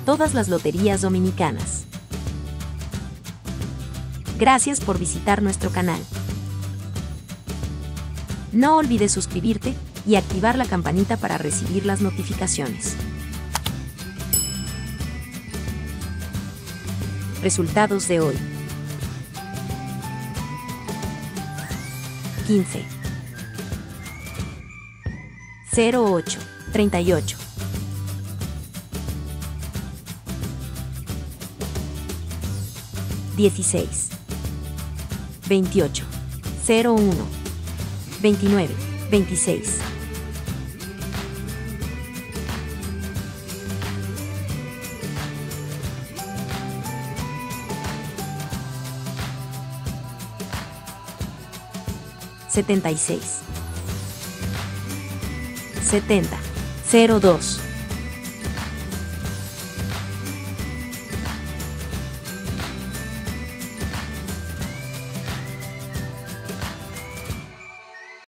todas las loterías dominicanas. Gracias por visitar nuestro canal. No olvides suscribirte y activar la campanita para recibir las notificaciones. Resultados de hoy. 15. 08. 38. 16. 28. 01. 29. 26. 76. 70. 02.